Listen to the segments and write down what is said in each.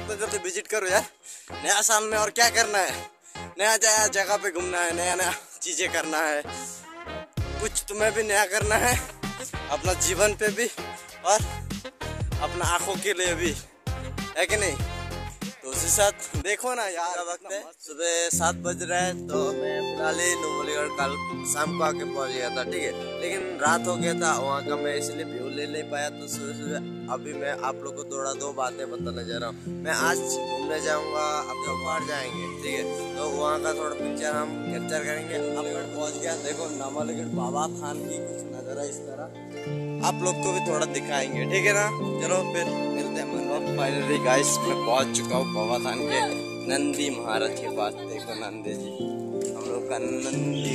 उतना जल्दी विजिट करो यार। नया साल में और क्या करना है, नया जगह पे घूमना है, नया नया चीजें करना है, कुछ तुम्हें भी नया करना है अपना जीवन पे भी और अपना आंखों के लिए भी, है कि नहीं। तो उसी साथ देखो ना यार, वक्त है सुबह 7 बज रहा है, तो मैं फिलहाल ही नुमलीगढ़ कल शाम को आके पहुंच गया था, ठीक है। लेकिन रात हो गया था वहाँ का, मैं इसलिए व्यू ले नहीं पाया। तो सुबह सुबह अभी मैं आप लोग को थोड़ा 2 बातें बताने जा रहा हूँ। मैं आज घूमने जाऊँगा, अपने बाहर जाएंगे, ठीक है। तो वहाँ का थोड़ा पिक्चर हम कैप्चर करेंगे। अब पहुँच गया, देखो नुमलीगढ़ बाबा थान की कुछ नज़ारा इस तरह आप लोग को भी थोड़ा दिखाएंगे, ठीक है ना। चलो फिर मिलते हैं। फाइनली गाइस मैं पहुंच चुका हूँ बाबा थान के नंदी महाराज के पास। देखो नंदी जी, हम लोग का नंदी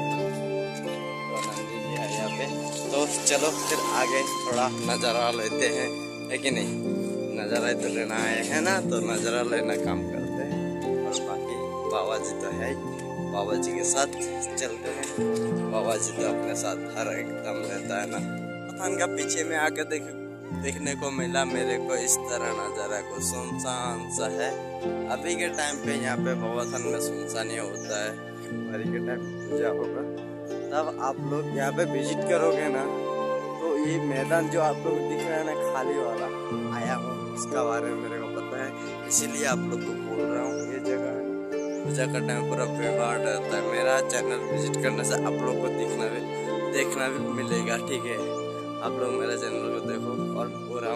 जी है यहाँ पे। तो चलो फिर आगे थोड़ा नज़ारा लेते हैं, है कि नहीं। नज़ारा तो लेना है ना, तो नज़ारा लेना काम करते हैं। और बाकी बाबा जी तो है ही, बाबा जी के साथ चलते हैं। बाबा जी तो अपने साथ हर एकदम रहता है ना। थान का पीछे में आके देखने को मिला मेरे को इस तरह नज़ारा को, सुनसान सा है। अभी के टाइम पे यहाँ पे बाबा थान में सुनसान ही होता है। हमारी के टाइम पूजा होगा तब आप लोग यहाँ पे विजिट करोगे ना, तो ये मैदान जो आप लोग दिख रहा है ना खाली वाला, आया हूँ उसका बारे में मेरे को पता है, इसीलिए आप लोग को बोल रहा हूँ। ये जगह पूजा का टाइम पूरा भीड़ रहता है। मेरा चैनल विजिट करने से आप लोग को देखना भी मिलेगा, ठीक है। आप लोग मेरा चैनल को देखो। और पूरा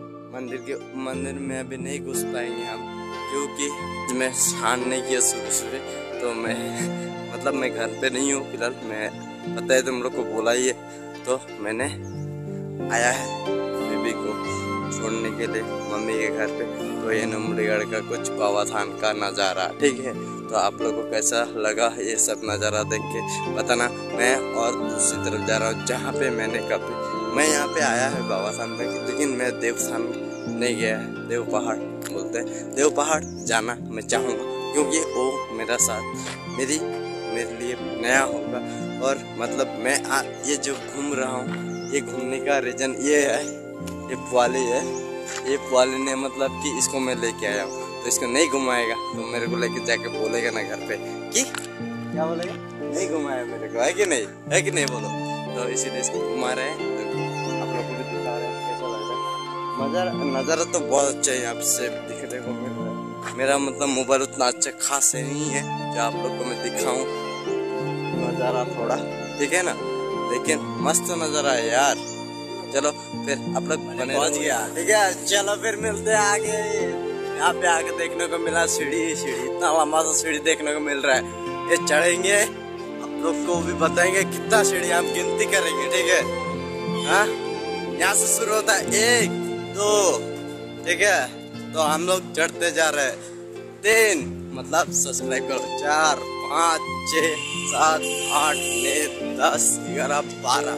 मंदिर में अभी नहीं घुस पाएंगे हम, क्योंकि मैं स्नान नहीं किया सुबह। तो मैं घर पे नहीं हूँ फिलहाल। मैं पता है तुम लोग को बोला ही है, तो मैंने आया है बेबी को छोड़ने के लिए मम्मी के घर पे। तो ये नुमलीगढ़ का कुछ बाबा थान का नज़ारा, ठीक है। तो आप लोगों को कैसा लगा ये सब नज़ारा देख के बताना। मैं और दूसरी तरफ जा रहा हूँ जहाँ पे मैं यहाँ पे आया है बाबा थान में, लेकिन मैं देवस्थान नहीं गया है। देव पहाड़ बोलते हैं, देव पहाड़ जाना मैं चाहूँगा, क्योंकि वो मेरा साथ मेरे लिए नया होगा। और मतलब मैं ये जो घूम रहा हूँ, ये घूमने का रीजन ये है, ये पुआली है। ये पुआली ने मतलब कि इसको मैं लेके आया हूँ, तो इसको नहीं घुमाएगा तो मेरे को लेके जाके बोलेगा ना घर पे कि क्या बोलेगा, नहीं घुमाया मेरे को, है कि नहीं, है कि नहीं बोलो। तो इसीलिए इसको घुमा रहे हैं, तो आप लोग को भी दिखा रहे हैं कैसा लग रहा है। नज़ारा तो बहुत अच्छा है यहाँ से दिखने को मिल रहा है। मेरा मतलब मोबाइल उतना अच्छा खास नहीं है जो आप लोग को मैं दिखाऊं नज़ारा थोड़ा, ठीक है ना। लेकिन मस्त नज़ारा है यार। चलो फिर आप लोग पहुंच गया, ठीक है। चलो फिर मिलते हैं आगे। यहाँ पे आके देखने को मिला सीढ़ी, इतना लंबा सा सीढ़ी देखने को मिल रहा है। ये चढ़ेंगे, आप लोग को भी बताएंगे कितना सीढ़ी, हम गिनती करेंगे, ठीक है। हाँ, यहाँ से शुरू होता है 1 2, ठीक है। तो हम लोग चढ़ते जा रहे हैं। 3 मतलब सब्सक्राइब करो, 4 5 6 7 8 9 10 11 12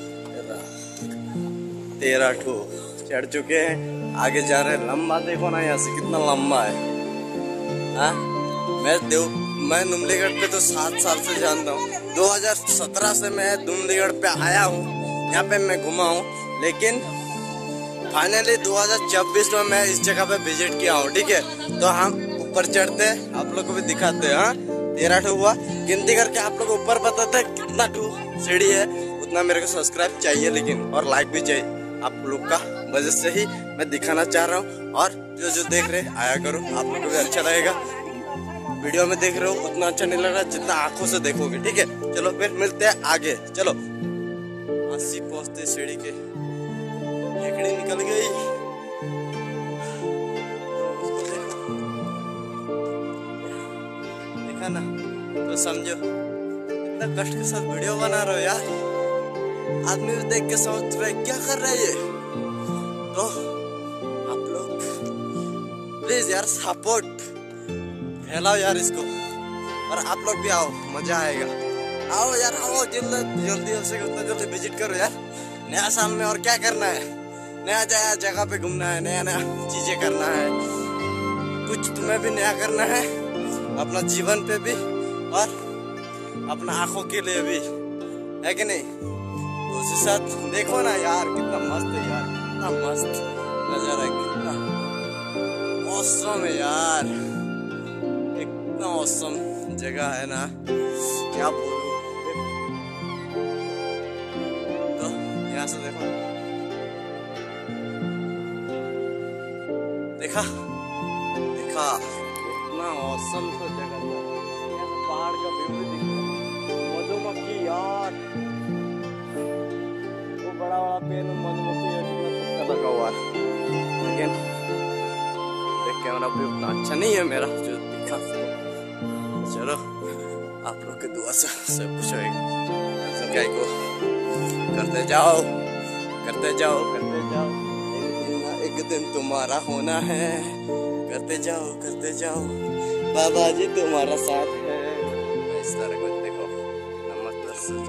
13 ठो चढ़ चुके हैं। आगे जा रहे हैं। लंबा देखो ना यहाँ से कितना लंबा है। हाँ, मैं नुमलीगढ़ पे तो 7 साल से जानता हूँ। 2017 से मैं नुमलीगढ़ पे आया हूँ, यहाँ पे मैं घुमा हूँ। लेकिन फाइनली 2024 में मैं इस जगह पे विजिट किया हूँ, ठीक है। तो हम ऊपर चढ़ते हैं, आप लोग को भी दिखाते हैं। हाँ, 13 ठो हुआ, गिनती करके आप लोग ऊपर बताते हैं कितना ठो सीढ़ी है। उतना मेरे को सब्सक्राइब चाहिए, लेकिन और लाइक भी चाहिए आप लोग का वजह से ही मैं दिखाना चाह रहा हूँ। और जो देख रहे आया करो, आप लोग को भी अच्छा लगेगा। वीडियो में देख रहे हो उतना अच्छा नहीं लग रहा जितना आंखों से देखोगे, ठीक है। चलो फिर मिलते हैं आगे। चलो 80 पहुंचते सीढ़ी के, हेकड़ी निकल गई। देखा ना, तो समझो इतना कष्ट के साथ वीडियो बना रहे हो यार। आदमी भी देख के समझ रहे क्या कर रहे हैं ये। तो आप लोग प्लीज यार सपोर्ट फैलाओ यार इसको, और आप लोग भी आओ, मजा आएगा। आओ यार, आओ जल्दी हो सके उतना जल्दी विजिट करो यार। नया साल में और क्या करना है, नया जगह पे घूमना है, नया चीजें करना है, कुछ तुम्हें भी नया करना है अपना जीवन पे भी और अपना आंखों के लिए भी, है कि नहीं। तो उसी साथ देखो ना यार, कितना मस्त है यार, कितना मस्त नजारा है, कितना ऑसम है यार, इतना ऑसम जगह है ना, क्या बोलूं। तो यहाँ से देखो, देखा देखा इतना ऑसम सा जगह था। यहाँ से पहाड़ का व्यू भी दिख रहा है। मधुमक्खी यार, वो बड़ा बड़ा पेड़ में मधुमक्खी लगा हुआ है, लेकिन देख कैमरा भी उतना अच्छा नहीं है मेरा जो दिखा। चलो आप लोग के दुआ से सब कुछ होगा। क्या को करते जाओ करते जाओ करते जाओ, एक दिन तुम्हारा होना है। करते जाओ बाबा जी तुम्हारा साथ है। इस तरह कुछ देखो, नमस्ते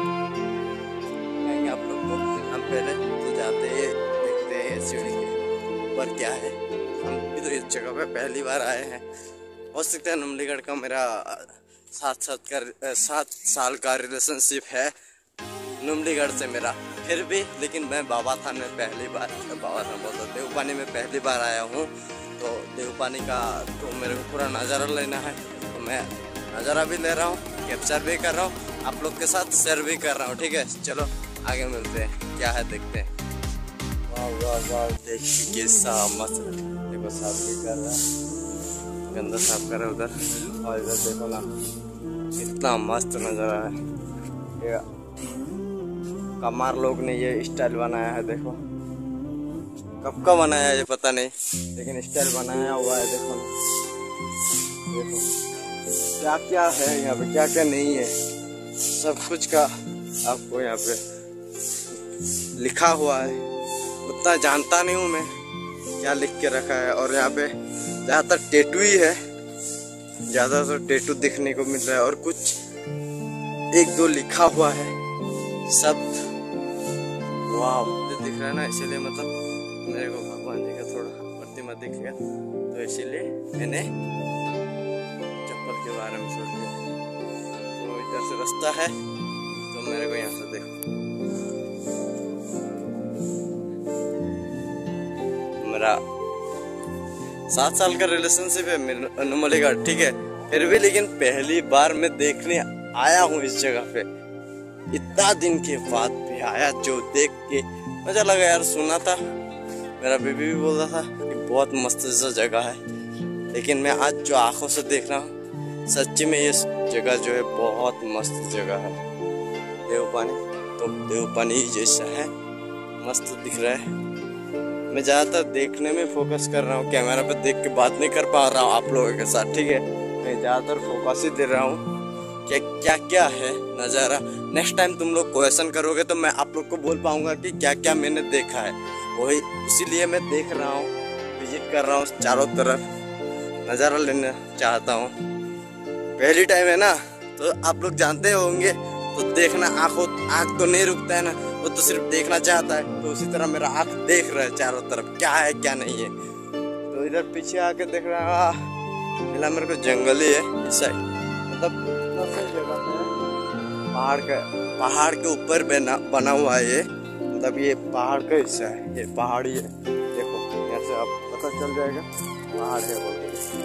आप लोग को। हम पहले तो जाते देखते हैं सीढ़ी के ऊपर क्या है। हम भी तो इस जगह पे पहली बार आए हैं। हो सकता है नुमलीगढ़ का मेरा 7 साल का रिलेशनशिप है नुमलीगढ़ से मेरा, फिर भी लेकिन मैं बाबाथान में पहली बार, बाबाथान बोलता देवपानी में पहली बार आया हूँ। तो देवपानी का तो मेरे को पूरा नज़ारा लेना है, तो मैं नज़ारा भी ले रहा हूँ, कैप्चर भी कर रहा हूँ, आप लोग के साथ शेयर भी कर रहा हूँ। ठीक है, चलो आगे मिलते हैं, क्या है देखते हैं। वाह वाह वाह, देखिए कैसा मस्त, देखो साफ भी कर रहा है, गंदा साफ कर रहा है उधर, और इधर देखो ना कितना मस्त नज़ारा है। कमार लोग ने ये स्टाइल बनाया है, देखो कब का बनाया है ये पता नहीं, लेकिन स्टाइल बनाया हुआ है। देखो देखो क्या क्या है यहाँ पे, क्या क्या नहीं है, सब कुछ का आपको यहाँ पे लिखा हुआ है। उतना जानता नहीं हूँ मैं क्या लिख के रखा है। और यहाँ पे ज़्यादातर टैटू ही है, ज़्यादातर टैटू देखने को मिल रहा है, और कुछ 1-2 लिखा हुआ है शब्द। वाह दिख रहा है ना, इसीलिए मतलब मेरे को भगवान जी का थोड़ा प्रतिमा दिख गया, तो इसीलिए मैंने चप्पल के बारे में सोच लिया। तो इधर से रास्ता है, तो मेरे को यहाँ से देखो, मेरा 7 साल का रिलेशनशिप है नुमलीगढ़, ठीक है, फिर भी लेकिन पहली बार मैं देखने आया हूँ इस जगह पे। इतना दिन के बाद भी आया, जो देख के मजा लगा यार। सुना था, मेरा बेबी भी बोल रहा था कि बहुत मस्त सा जगह है, लेकिन मैं आज जो आंखों से देख रहा हूँ, सच्ची में ये जगह जो है बहुत मस्त जगह है। देवपानी तो देवपानी जैसा है, मस्त दिख रहा है। मैं ज़्यादातर देखने में फोकस कर रहा हूँ, कैमरा पे देख के बात नहीं कर पा रहा हूँ आप लोगों के साथ, ठीक है। मैं ज़्यादातर फोकस ही दे रहा हूँ कि क्या क्या है नज़ारा। नेक्स्ट टाइम तुम लोग क्वेश्चन करोगे तो मैं आप लोग को बोल पाऊंगा कि क्या क्या मैंने देखा है, वही इसीलिए मैं देख रहा हूँ, विजिट कर रहा हूँ, चारों तरफ नज़ारा लेना चाहता हूँ। पहली टाइम है ना, तो आप लोग जानते होंगे, तो देखना आँख तो नहीं रुकता है ना, वो तो सिर्फ देखना चाहता है। तो उसी तरह मेरा आँख देख रहा है चारों तरफ क्या है क्या नहीं है। तो इधर पीछे आके देख रहा है, मिला मेरे को जंगल ही है इस साइड, मतलब जगह है। पहाड़ के ऊपर बना हुआ है ये, मतलब ये पहाड़ का हिस्सा है, ये पहाड़ी है। देखो यहाँ से आप पता चल जाएगा पहाड़ है, बोल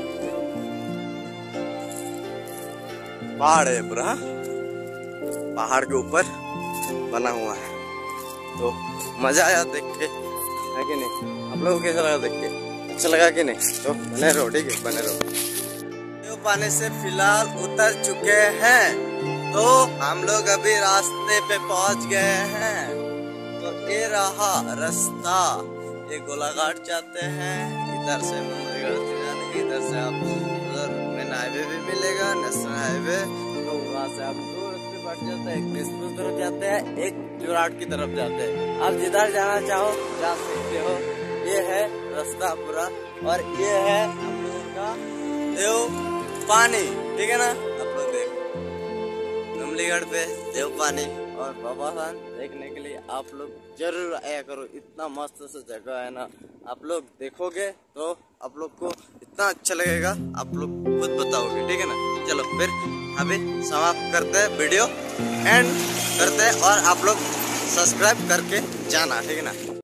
पहाड़ है पूरा, पहाड़ के ऊपर बना हुआ है। तो मजा आया देख के, है कि नहीं? आप लोगों को कैसा लगा देख के? अच्छा लगा कि नहीं? तो बने रहो, ठीक है, बने रहो। पानी से फिलहाल उतर चुके हैं, तो हम लोग अभी रास्ते पे पहुंच गए हैं। तो ये रहा रास्ता, ये गोलाघाट जाते हैं, इधर से नुमलीगढ़ जाने, इधर से आप उधर मेन हाईवे भी मिलेगा, नेशनल हाईवे। तो वहाँ से आप 2 रास्ते बढ़ जाते हैं, एक किसपुर तरफ जाते हैं, एक जोराट की तरफ जाते हैं। आप जिधर जाना चाहो जा सकते हो। ये है रास्ता पूरा, और ये है हम लोगों का देवपानी, ठीक है ना। आप लोग देखो नुमलीगढ़ पे देवपानी और बाबाथान देखने के लिए आप लोग जरूर आया करो। इतना मस्त सा जगह है ना, आप लोग देखोगे तो आप लोग को इतना अच्छा लगेगा, आप लोग खुद बताओगे, ठीक है ना। चलो फिर अभी समाप्त करते हैं, वीडियो एंड करते हैं, और आप लोग सब्सक्राइब करके जाना, ठीक है ना।